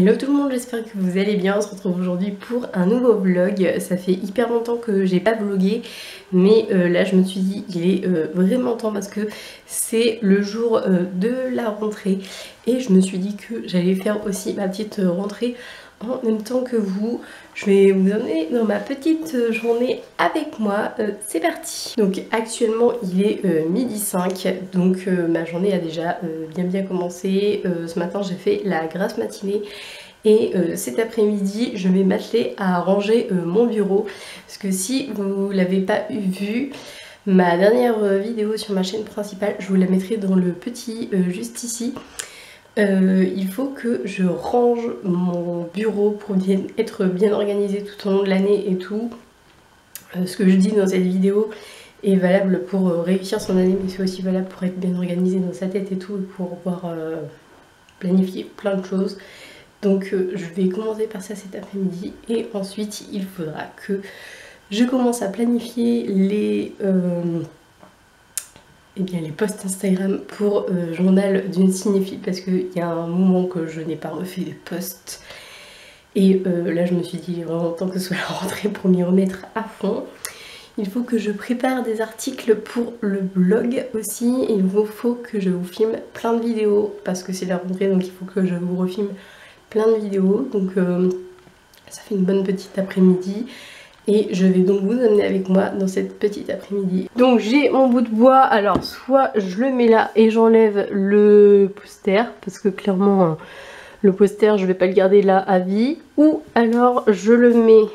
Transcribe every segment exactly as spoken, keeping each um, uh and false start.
Hello tout le monde, j'espère que vous allez bien. On se retrouve aujourd'hui pour un nouveau vlog. Ça fait hyper longtemps que j'ai pas vlogué, mais euh, là je me suis dit il est euh, vraiment temps parce que c'est le jour euh, de la rentrée et je me suis dit que j'allais faire aussi ma petite rentrée en même temps que vous. Je vais vous emmener dans ma petite journée avec moi. Euh, c'est parti. Donc actuellement il est euh, midi cinq, donc euh, ma journée a déjà euh, bien bien commencé. Euh, ce matin j'ai fait la grasse matinée et euh, cet après-midi je vais m'atteler à ranger euh, mon bureau, parce que si vous l'avez pas vu, ma dernière vidéo sur ma chaîne principale, je vous la mettrai dans le petit euh, juste ici. Euh, il faut que je range mon bureau pour bien, être bien organisé tout au long de l'année et tout. Euh, ce que je dis dans cette vidéo est valable pour euh, réussir son année, mais c'est aussi valable pour être bien organisé dans sa tête et tout, et pour pouvoir euh, planifier plein de choses. Donc euh, je vais commencer par ça cet après-midi et ensuite il faudra que je commence à planifier les... Euh, Eh bien, les posts Instagram pour euh, journal d'une cinéphile, parce qu'il y a un moment que je n'ai pas refait de posts et euh, là je me suis dit il est vraiment temps que ce soit la rentrée pour m'y remettre à fond. Il faut que je prépare des articles pour le blog aussi, et il faut que je vous filme plein de vidéos parce que c'est la rentrée, donc il faut que je vous refilme plein de vidéos. Donc euh, ça fait une bonne petite après-midi. Et je vais donc vous emmener avec moi dans cette petite après-midi. Donc j'ai mon bout de bois, alors soit je le mets là et j'enlève le poster, parce que clairement le poster je vais pas le garder là à vie, ou alors je le mets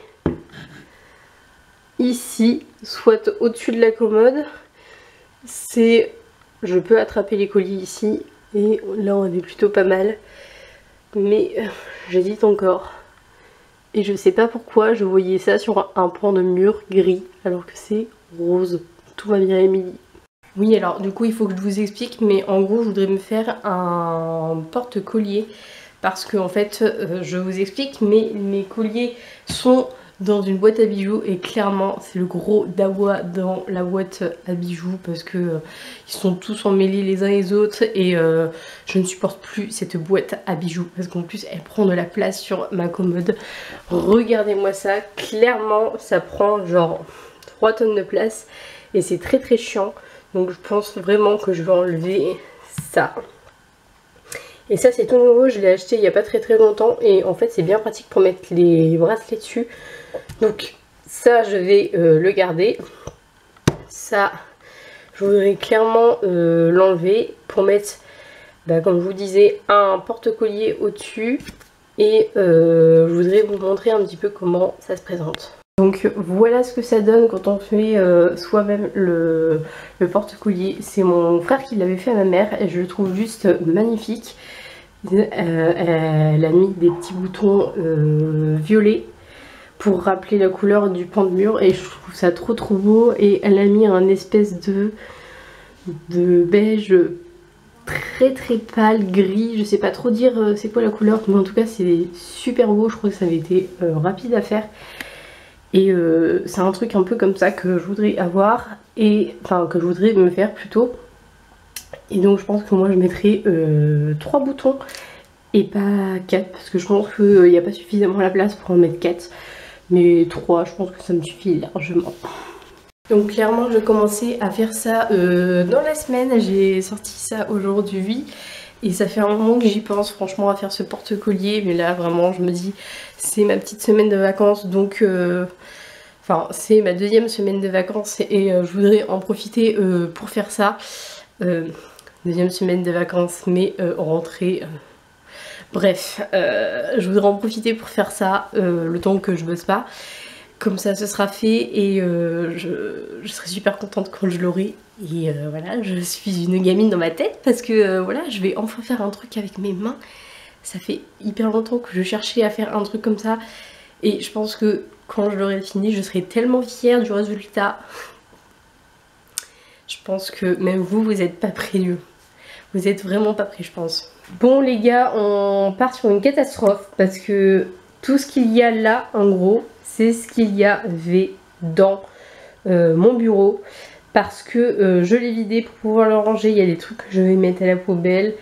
ici, soit au-dessus de la commode. C'est, je peux attraper les colis ici et là on est plutôt pas mal, mais j'hésite encore. Et je sais pas pourquoi je voyais ça sur un pan de mur gris alors que c'est rose. Tout va bien Émilie. Oui, alors du coup il faut que je vous explique, mais en gros je voudrais me faire un porte-collier parce que en fait euh, je vous explique, mais mes colliers sont dans une boîte à bijoux et clairement c'est le gros dawa dans la boîte à bijoux parce que euh, ils sont tous emmêlés les uns les autres et euh, je ne supporte plus cette boîte à bijoux parce qu'en plus elle prend de la place sur ma commode. Regardez-moi ça, clairement ça prend genre trois tonnes de place et c'est très très chiant, donc je pense vraiment que je vais enlever ça. Et ça c'est tout nouveau, je l'ai acheté il n'y a pas très très longtemps et en fait c'est bien pratique pour mettre les bracelets dessus. Donc ça je vais euh, le garder. Ça je voudrais clairement euh, l'enlever pour mettre, bah, comme je vous disais, un porte-collier au-dessus. Et euh, je voudrais vous montrer un petit peu comment ça se présente. Donc voilà ce que ça donne quand on fait euh, soi-même le, le porte-collier. C'est mon frère qui l'avait fait à ma mère et je le trouve juste magnifique. Euh, elle a mis des petits boutons euh, violets pour rappeler la couleur du pan de mur et je trouve ça trop trop beau. Et elle a mis un espèce de, de beige très très pâle, gris, je sais pas trop dire euh, c'est quoi la couleur, mais en tout cas c'est super beau. Je crois que ça avait été euh, rapide à faire et euh, c'est un truc un peu comme ça que je voudrais avoir, et enfin que je voudrais me faire plutôt. Et donc je pense que moi je mettrai euh, trois boutons et pas quatre parce que je pense qu'il n'y a pas suffisamment la place pour en mettre quatre, mais trois je pense que ça me suffit largement. Donc clairement je commençais à faire ça euh, dans la semaine, j'ai sorti ça aujourd'hui et ça fait un moment que j'y pense franchement à faire ce porte-collier, mais là vraiment je me dis c'est ma petite semaine de vacances, donc euh, enfin c'est ma deuxième semaine de vacances et euh, je voudrais en profiter euh, pour faire ça. Euh, deuxième semaine de vacances mais euh, rentrée. Euh, bref, euh, je voudrais en profiter pour faire ça euh, le temps que je bosse pas. Comme ça ce sera fait et euh, je, je serai super contente quand je l'aurai. Et euh, voilà, je suis une gamine dans ma tête parce que euh, voilà, je vais enfin faire un truc avec mes mains. Ça fait hyper longtemps que je cherchais à faire un truc comme ça. Et je pense que quand je l'aurai fini, je serai tellement fière du résultat. Je pense que même vous, vous n'êtes pas prêts. Vous êtes vraiment pas prêts, je pense. Bon les gars, on part sur une catastrophe parce que tout ce qu'il y a là, en gros, c'est ce qu'il y avait dans euh, mon bureau, parce que euh, je l'ai vidé pour pouvoir le ranger. Il y a des trucs que je vais mettre à la poubelle,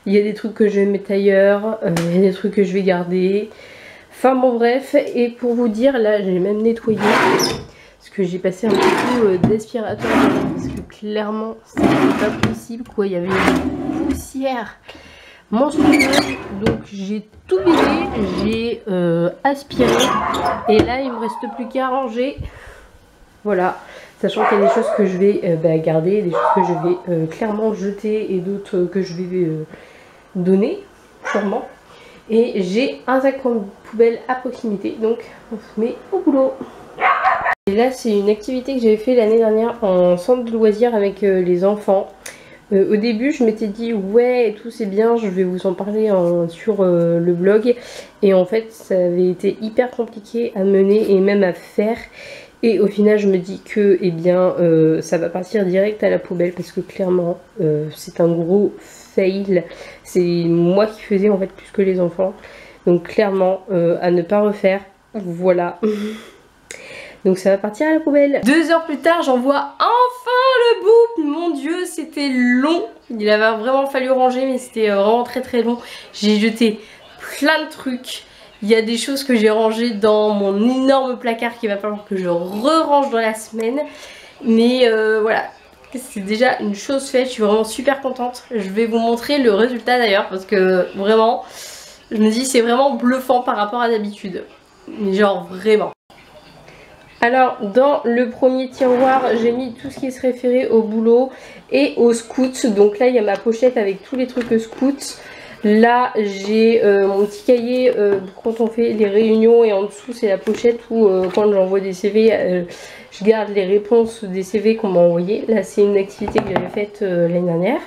Il y a des trucs que je vais mettre ailleurs, euh, il y a des trucs que je vais garder. Enfin bon bref, et pour vous dire, là j'ai même nettoyé. Parce que j'ai passé un petit coup d'aspirateur. Parce que clairement, c'était pas possible quoi. Il y avait une poussière monstrueuse. Donc j'ai tout vidé, j'ai euh, aspiré. Et là il me reste plus qu'à ranger. Voilà. Sachant qu'il y a des choses que je vais euh, bah, garder, des choses que je vais euh, clairement jeter et d'autres que je vais euh, donner, sûrement. Et j'ai un sac poubelle à proximité, donc on se met au boulot. Et là c'est une activité que j'avais fait l'année dernière en centre de loisirs avec euh, les enfants. Euh, au début je m'étais dit ouais et tout c'est bien, je vais vous en parler en, sur euh, le blog. Et en fait ça avait été hyper compliqué à mener et même à faire. Et au final je me dis que eh bien euh, ça va partir direct à la poubelle parce que clairement euh, c'est un gros fail. C'est moi qui faisais en fait plus que les enfants. Donc clairement euh, à ne pas refaire. Voilà. Donc ça va partir à la poubelle. Deux heures plus tard j'envoie enfin le bout. Mon dieu c'était long. Il avait vraiment fallu ranger mais c'était vraiment très très long. J'ai jeté plein de trucs. Il y a des choses que j'ai rangées dans mon énorme placard qu'il va falloir que je re-range dans la semaine. Mais euh, voilà, c'est déjà une chose faite, je suis vraiment super contente. Je vais vous montrer le résultat d'ailleurs parce que vraiment, je me dis c'est vraiment bluffant par rapport à d'habitude. Mais genre vraiment. Alors dans le premier tiroir j'ai mis tout ce qui se référait au boulot et aux scouts. Donc là il y a ma pochette avec tous les trucs scouts. Là j'ai euh, mon petit cahier euh, quand on fait les réunions et en dessous c'est la pochette où euh, quand j'envoie des C V euh, je garde les réponses des C V qu'on m'a envoyé. Là c'est une activité que j'avais faite euh, l'année dernière.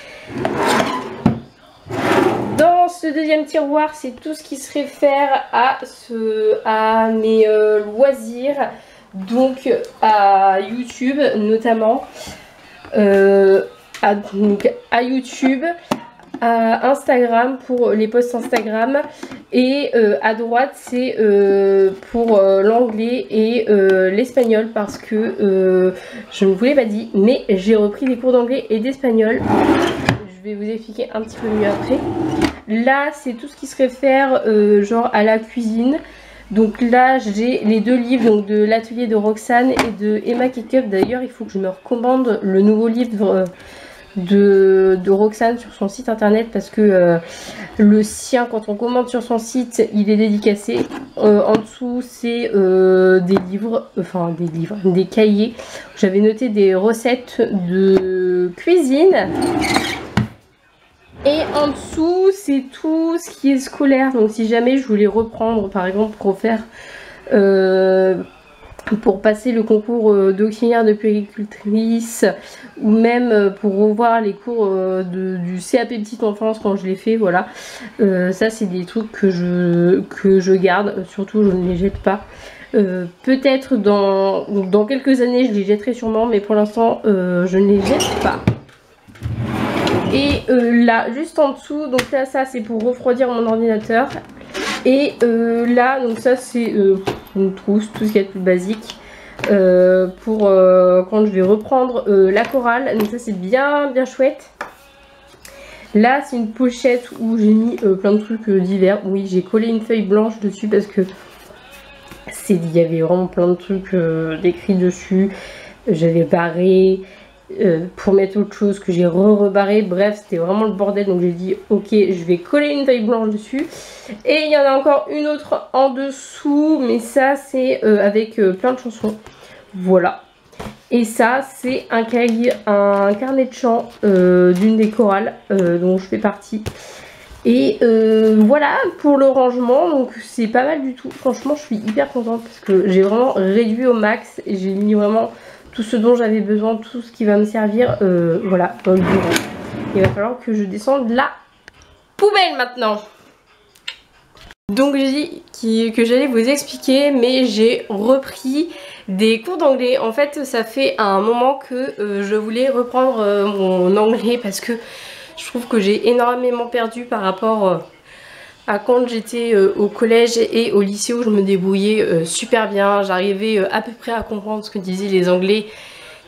Dans ce deuxième tiroir c'est tout ce qui se réfère à, ce, à mes euh, loisirs, donc à YouTube notamment, euh, à, donc à YouTube. À Instagram pour les posts Instagram et euh, à droite c'est euh, pour euh, l'anglais et euh, l'espagnol parce que euh, je ne vous l'ai pas dit mais j'ai repris des cours d'anglais et d'espagnol. Je vais vous expliquer un petit peu mieux après. Là c'est tout ce qui se réfère euh, genre à la cuisine. Donc là j'ai les deux livres donc de l'atelier de Roxane et de Emma Kekup. D'ailleurs il faut que je me recommande le nouveau livre euh, De, de Roxane sur son site internet parce que euh, le sien quand on commande sur son site il est dédicacé. Euh, en dessous c'est euh, des livres, enfin des livres, des cahiers. J'avais noté des recettes de cuisine. Et en dessous c'est tout ce qui est scolaire. Donc si jamais je voulais reprendre par exemple pour faire euh, pour passer le concours d'auxiliaire de puéricultrice ou même pour revoir les cours de, du C A P petite enfance quand je l'ai fait, voilà. Euh, ça c'est des trucs que je, que je garde, surtout je ne les jette pas. Euh, Peut-être dans, dans quelques années je les jetterai sûrement, mais pour l'instant euh, je ne les jette pas. Et euh, là juste en dessous, donc là ça c'est pour refroidir mon ordinateur. Et euh, là, donc ça c'est euh, une trousse, tout ce qui est plus basique euh, pour euh, quand je vais reprendre euh, la chorale. Donc ça c'est bien bien chouette. Là c'est une pochette où j'ai mis euh, plein de trucs euh, divers. Oui, j'ai collé une feuille blanche dessus parce que c'est il y avait vraiment plein de trucs euh, décrits dessus. J'avais barré. Euh, pour mettre autre chose que j'ai re-rebarré, bref c'était vraiment le bordel, donc j'ai dit ok je vais coller une feuille blanche dessus. Et il y en a encore une autre en dessous, mais ça c'est euh, avec euh, plein de chansons, voilà. Et ça c'est un cahier, un carnet de chant euh, d'une des chorales euh, dont je fais partie. Et euh, voilà pour le rangement, donc c'est pas mal du tout, franchement je suis hyper contente parce que j'ai vraiment réduit au max et j'ai mis vraiment tout ce dont j'avais besoin, tout ce qui va me servir, euh, voilà, dans le bureau. Il va falloir que je descende la poubelle maintenant. Donc j'ai dit que j'allais vous expliquer, mais j'ai repris des cours d'anglais. En fait, ça fait un moment que euh, je voulais reprendre euh, mon anglais parce que je trouve que j'ai énormément perdu par rapport euh, à quand j'étais euh, au collège et au lycée où je me débrouillais euh, super bien. J'arrivais euh, à peu près à comprendre ce que disaient les Anglais.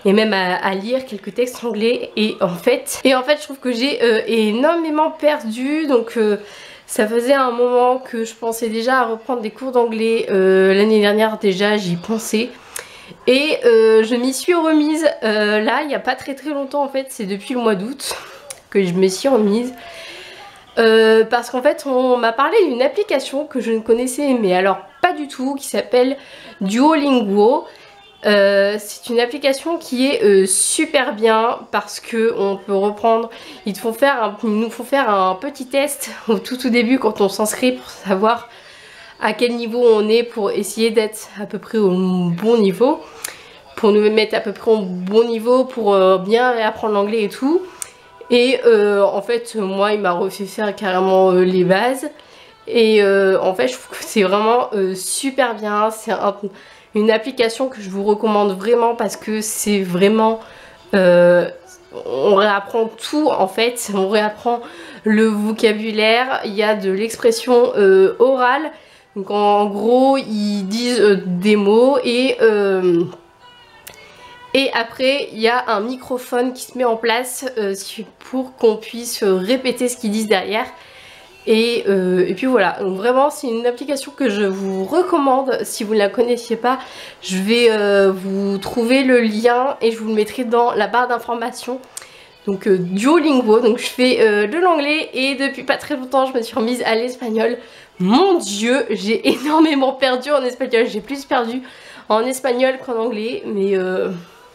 et même à, à lire quelques textes anglais. Et en fait, et en fait je trouve que j'ai euh, énormément perdu. Donc euh, ça faisait un moment que je pensais déjà à reprendre des cours d'anglais. euh, L'année dernière déjà j'y pensais. Et euh, je m'y suis remise euh, là il n'y a pas très très longtemps en fait. C'est depuis le mois d'août que je me suis remise. Euh, parce qu'en fait on m'a parlé d'une application que je ne connaissais mais alors pas du tout, qui s'appelle Duolingo. Euh, c'est une application qui est euh, super bien parce que on peut reprendre, ils, te font faire un, ils nous font faire un petit test au tout tout début quand on s'inscrit pour savoir à quel niveau on est, pour essayer d'être à peu près au bon niveau, pour nous mettre à peu près au bon niveau pour euh, bien réapprendre l'anglais et tout. Et euh, en fait moi il m'a refait faire carrément euh, les bases et euh, en fait je trouve que c'est vraiment euh, super bien. C'est un, une application que je vous recommande vraiment parce que c'est vraiment euh, on réapprend tout en fait, on réapprend le vocabulaire, il y a de l'expression euh, orale, donc en gros ils disent euh, des mots et euh, Et après, il y a un microphone qui se met en place euh, pour qu'on puisse répéter ce qu'ils disent derrière. Et, euh, et puis voilà, donc vraiment c'est une application que je vous recommande. Si vous ne la connaissiez pas, je vais euh, vous trouver le lien et je vous le mettrai dans la barre d'informations. Donc euh, Duolingo, donc je fais euh, de l'anglais et depuis pas très longtemps je me suis remise à l'espagnol. Mon dieu, j'ai énormément perdu en espagnol, j'ai plus perdu en espagnol qu'en anglais, mais... Euh...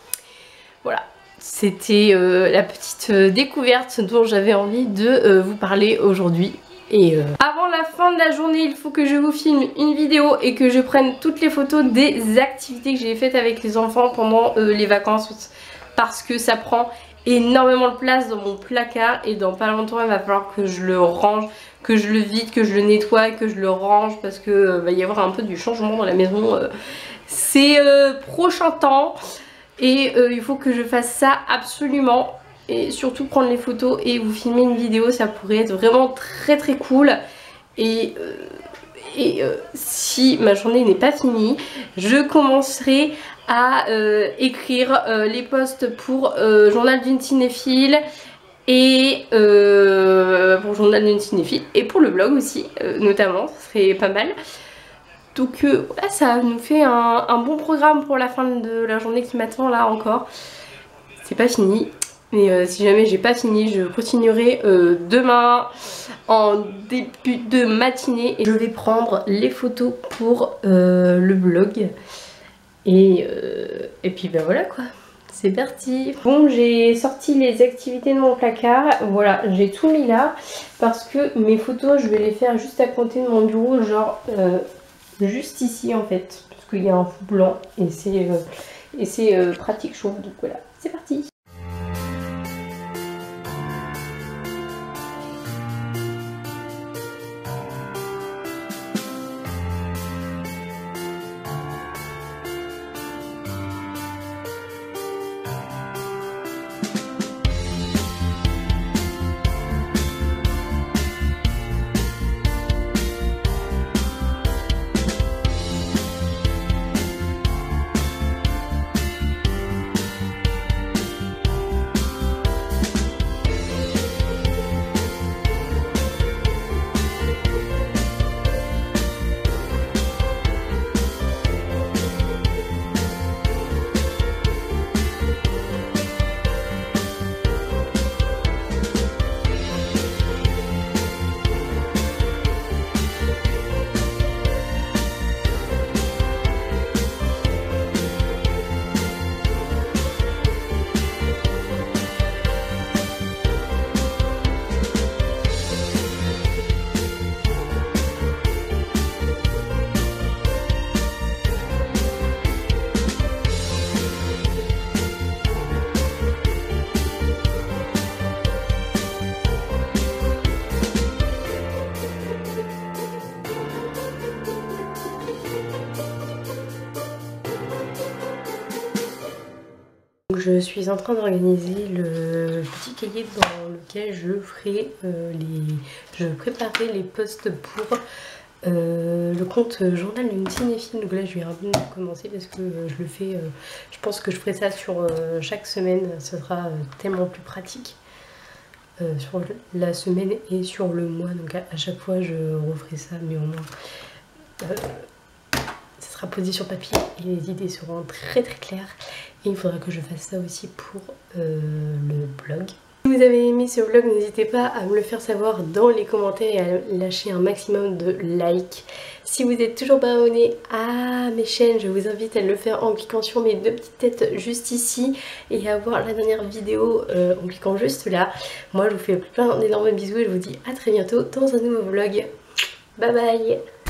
Voilà, c'était euh, la petite euh, découverte dont j'avais envie de euh, vous parler aujourd'hui. Et euh, avant la fin de la journée, il faut que je vous filme une vidéo et que je prenne toutes les photos des activités que j'ai faites avec les enfants pendant euh, les vacances. Parce que ça prend énormément de place dans mon placard et dans pas longtemps il va falloir que je le range, que je le vide, que je le nettoie, que je le range parce que euh, va y avoir un peu du changement dans la maison. Euh, C'est euh, prochain temps. Et euh, il faut que je fasse ça absolument. Et surtout prendre les photos et vous filmer une vidéo, ça pourrait être vraiment très très cool. Et, euh, et euh, si ma journée n'est pas finie, je commencerai à euh, écrire euh, les posts pour euh, Journal d'une cinéphile. Et euh, pour Journal d'une cinéphile. Et pour le blog aussi, euh, notamment, ce serait pas mal. Donc euh, là ça nous fait un, un bon programme pour la fin de la journée qui m'attend là encore. C'est pas fini, mais euh, si jamais j'ai pas fini, je continuerai euh, demain en début de matinée. Et je vais prendre les photos pour euh, le blog. Et, euh, et puis ben voilà quoi, c'est parti. Bon, j'ai sorti les activités de mon placard. Voilà, j'ai tout mis là parce que mes photos je vais les faire juste à côté de mon bureau, genre... Euh, juste ici en fait, parce qu'il y a un fond blanc et c'est euh, et c'est euh, pratique chaud, donc voilà, c'est parti. Je suis en train d'organiser le petit cahier dans lequel je ferai euh, les, je préparerai les posts pour euh, euh, le compte euh, journal d'une cinéphile. Donc là je vais un peu commencer parce que euh, je le fais, euh, je pense que je ferai ça sur euh, chaque semaine, ce sera euh, tellement plus pratique. Euh, sur la semaine et sur le mois, donc à, à chaque fois je referai ça, mais au moins euh, ça sera posé sur papier et les idées seront très très claires. Et il faudra que je fasse ça aussi pour euh, le blog. Si vous avez aimé ce vlog, n'hésitez pas à me le faire savoir dans les commentaires et à lâcher un maximum de likes. Si vous n'êtes toujours pas abonné à mes chaînes, je vous invite à le faire en cliquant sur mes deux petites têtes juste ici et à voir la dernière vidéo euh, en cliquant juste là. Moi je vous fais plein d'énormes bisous et je vous dis à très bientôt dans un nouveau vlog. Bye bye!